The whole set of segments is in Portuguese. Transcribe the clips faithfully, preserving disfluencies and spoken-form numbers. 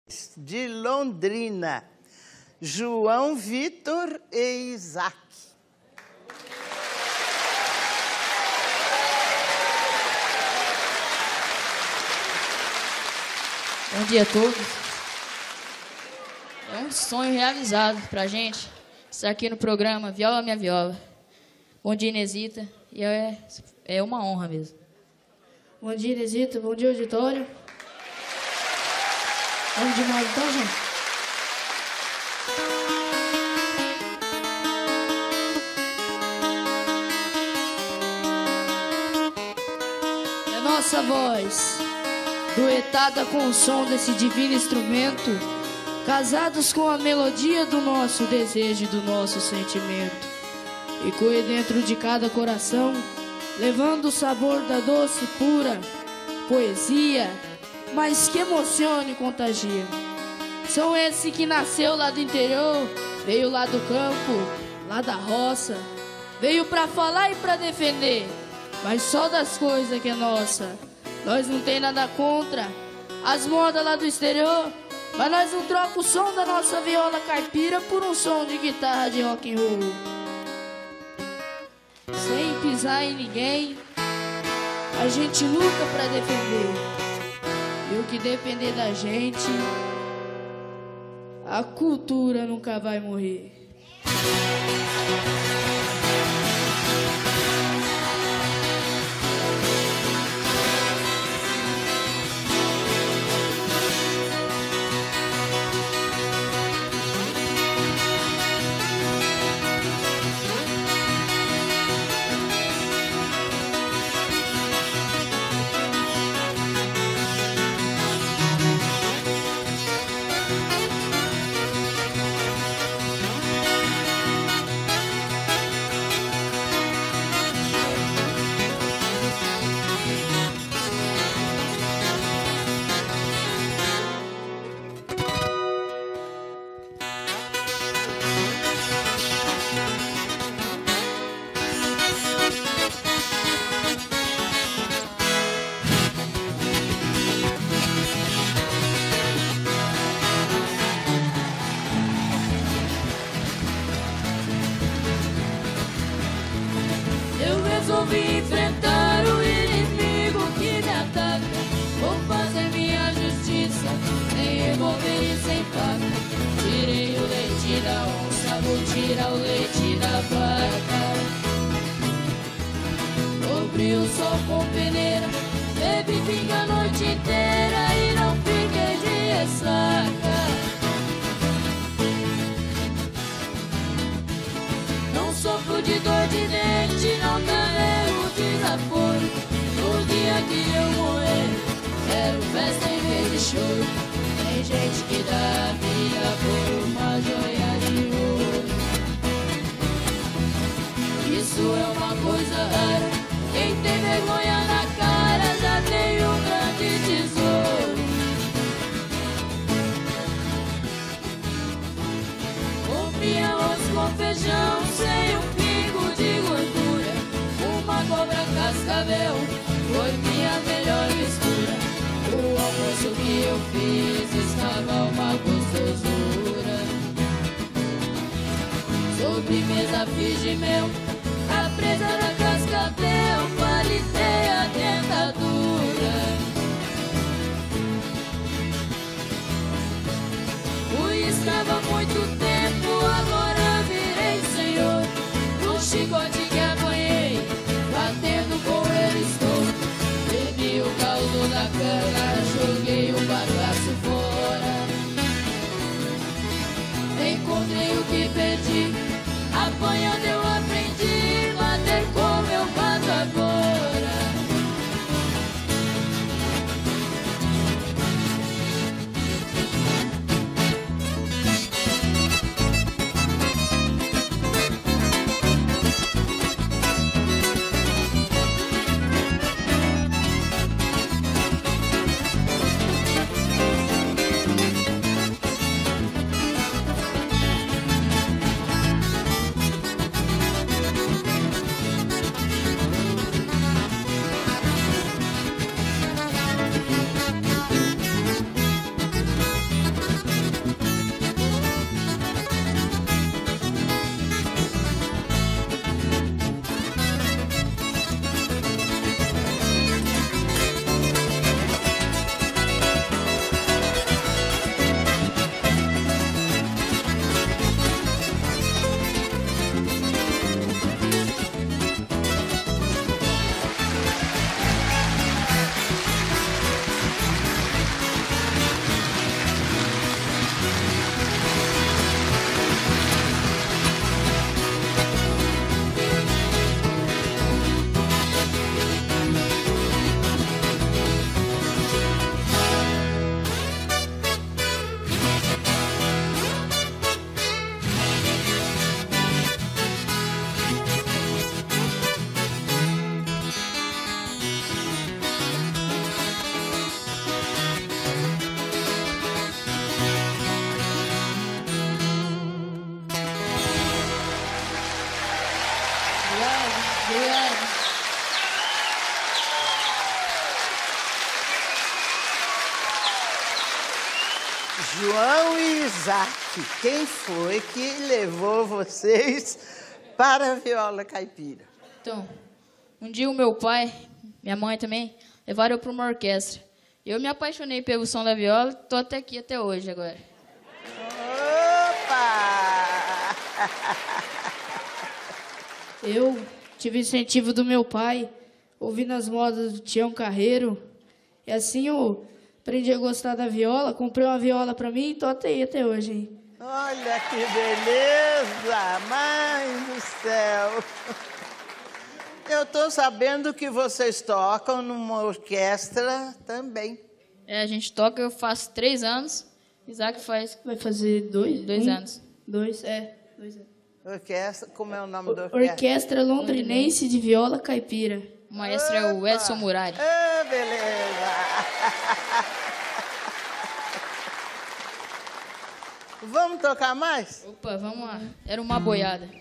de Londrina, João Vitor e Isaac. Bom dia a todos. É um sonho realizado pra gente estar aqui no programa Viola Minha Viola. Bom dia, Inesita. E é, é uma honra mesmo. Bom dia, Inesita. Bom dia, auditório. Vamos de modo, então, gente? E a nossa voz, duetada com o som desse divino instrumento, casados com a melodia do nosso desejo e do nosso sentimento, ecoe dentro de cada coração, levando o sabor da doce pura poesia, mas que emociona e contagia. São esse que nasceu lá do interior, veio lá do campo, lá da roça, veio pra falar e pra defender, mas só das coisas que é nossa. Nós não tem nada contra as modas lá do exterior, mas nós não troca o som da nossa viola caipira por um som de guitarra de rock and roll. Sem pisar em ninguém, a gente luta pra defender. E o que depender da gente, a cultura nunca vai morrer. Resolvi enfrentar o inimigo que me ataca. Vou fazer minha justiça, sem revólver e sem faca. Tirei o leite da onça, vou tirar o leite da vaca. Cobri o sol com peneira, bebi vinho a noite inteira e não fiquei de ressaca. Não sofro de dor de dente, não carrego desaforo. No dia que eu morrer, quero festa em vez de choro. Tem gente que dá a vida por uma joia de ouro. Isso é uma coisa rara, quem tem vergonha na cara já tem um grande tesouro. Comi arroz com feijão sem um pingo de gordura. Uma cobra cascavel foi minha melhor mistura. O almoço que eu fiz estava uma gostosura. Sobremesa fiz de mel, a presa da cascavel, palitei a dentadura. Fui escravo há muito tempo, agora virei senhor. No chicote que apanhei, batendo com ele estou. Bebi o caldo da cana, joguei o bagaço fora. Encontrei o que perdi, apanhando eu aprendi, bater como eu bato agora. Obrigado. João e Isaac, quem foi que levou vocês para a viola caipira? Então, um dia o meu pai, minha mãe também, levaram eu para uma orquestra. Eu me apaixonei pelo som da viola, tô até aqui até hoje agora. Opa! Eu tive incentivo do meu pai, ouvindo as modas do Tião Carreiro. E assim eu aprendi a gostar da viola, comprei uma viola para mim e tô até aí até hoje. Hein? Olha que beleza! Mãe do céu! Eu estou sabendo que vocês tocam numa orquestra também. É, a gente toca, eu faço três anos, Isaac faz Vai fazer dois? dois um, anos. Dois, é. Dois anos. Orquestra, como é o nome da orquestra? Orquestra Londrinense de Viola Caipira. O maestro é o Edson Murari. Ah, beleza! Vamos tocar mais? Opa, vamos lá. Era uma boiada.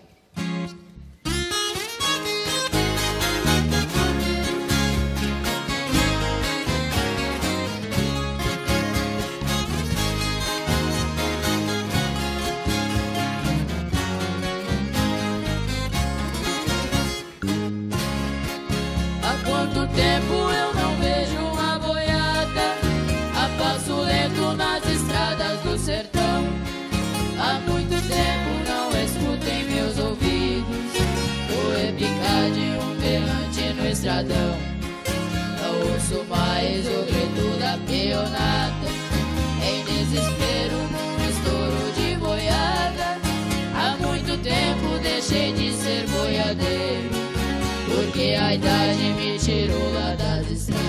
Quanto tempo eu não vejo uma boiada a passo lento nas estradas do sertão. Há muito tempo não escuto em meus ouvidos o repicar de um berrante no estradão. Não ouço mais o grito da peonada em desespero num estouro de boiada. Há muito tempo deixei de ser boiadeiro, porque a idade me tirou lá das estradas.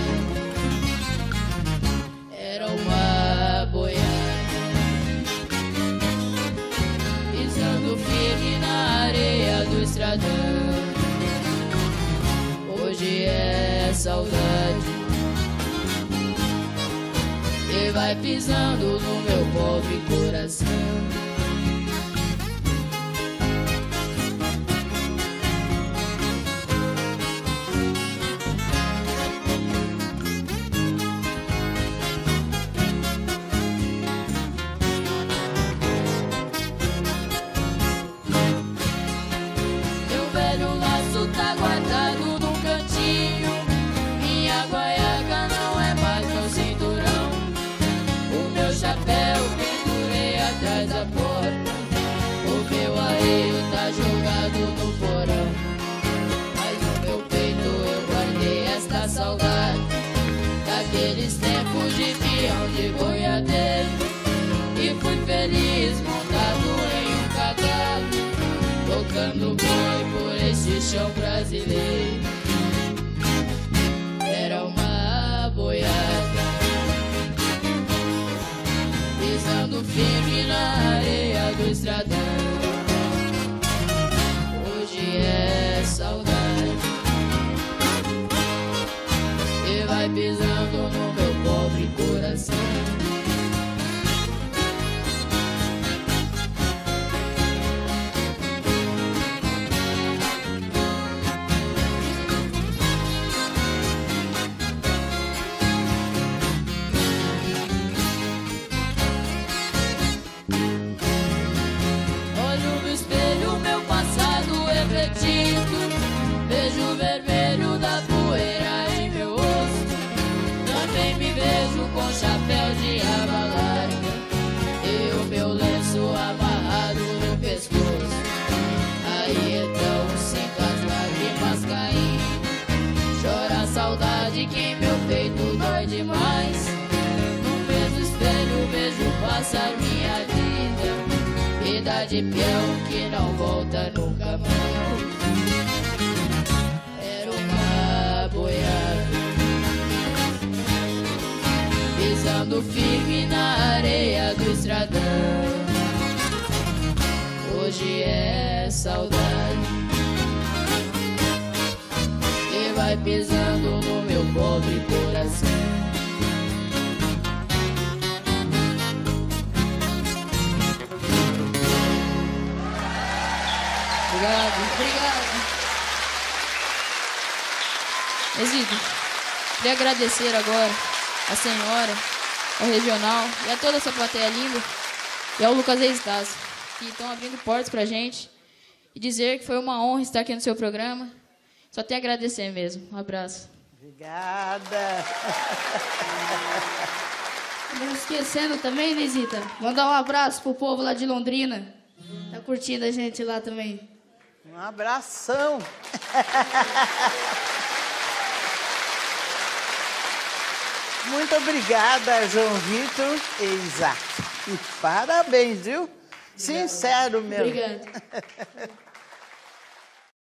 Era uma boiada, pisando firme na areia do estradão. Hoje é saudade e vai pisando no meu pobre coração. Tá guardado num cantinho, minha guaiaca não é mais meu cinturão. O meu chapéu pendurei atrás da porta, o meu arreio tá jogado no porão. Mas no meu peito eu guardei esta saudade daqueles tempos de peão de boiadeiro. E fui feliz montado em um cavalo, tocando boi por esse chão brasileiro. Era uma boiada, pisando firme na areia do estradão. Hoje é saudade e vai pisando no meu pobre coração. Vejo o vermelho da poeira em meu rosto. Também me vejo com chapéu de aba larga e o meu lenço amarrado no pescoço. Aí então sinto as lágrimas caindo, chora a saudade que em meu peito dói demais. No mesmo espelho vejo passar minha vida, vida de peão que não volta nunca mais. Era uma boiada, pisando firme na areia do estradão. Hoje é saudade e vai pisando no meu pobre coração. Obrigado, obrigado. Nesita, queria agradecer agora a senhora, ao regional e a toda essa plateia linda e ao Lucas Eustácio, que estão abrindo portas pra gente, e dizer que foi uma honra estar aqui no seu programa. Só tenho a agradecer mesmo. Um abraço. Obrigada. Não esquecendo também, Nesita, mandar um abraço pro povo lá de Londrina. Tá curtindo a gente lá também. Um abração. Muito obrigada, João Vitor e Isaac. E parabéns, viu? Sincero mesmo. Obrigado.